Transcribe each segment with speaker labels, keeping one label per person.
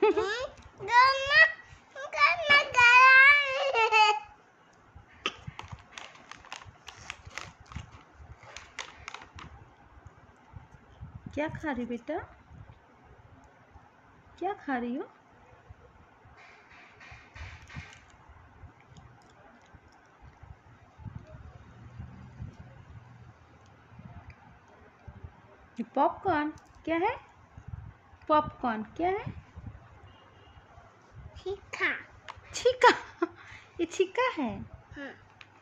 Speaker 1: गरमा गरमा गरम है।
Speaker 2: क्या खा रही बेटा? क्या खा रही हो? पॉपकॉर्न क्या है? पॉपकॉर्न क्या है?
Speaker 1: छिक्का।
Speaker 2: छिक्का। ये छिक्का है।
Speaker 1: हाँ।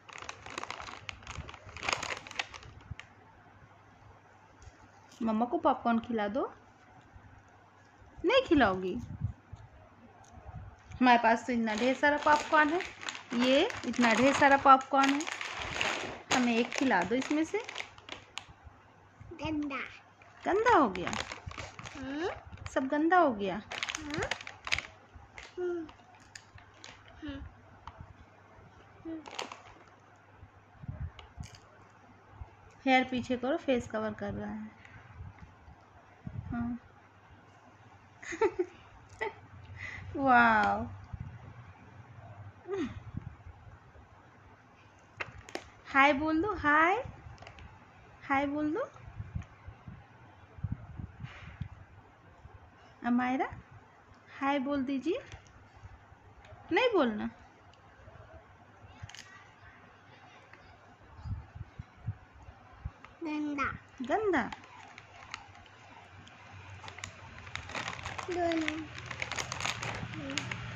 Speaker 2: मम्मा को पॉपकॉर्न खिला दो। नहीं खिलाओगी? हमारे पास तो इतना ढेर सारा पॉपकॉर्न है। ये इतना ढेर सारा पॉपकॉर्न है, हमें एक खिला दो इसमें से।
Speaker 1: गंदा।
Speaker 2: गंदा हो गया?
Speaker 1: हाँ?
Speaker 2: सब गंदा हो गया?
Speaker 1: हाँ? हाँ। हाँ।
Speaker 2: हेयर पीछे करो, फेस कवर कर रहा है। हाँ। वाव। हाय बोल दो, हाय। हाय बोल दो अमायरा, हाय बोल दीजिए। नहीं बोलना?
Speaker 1: गंदा।
Speaker 2: गंदा।
Speaker 1: दोनों।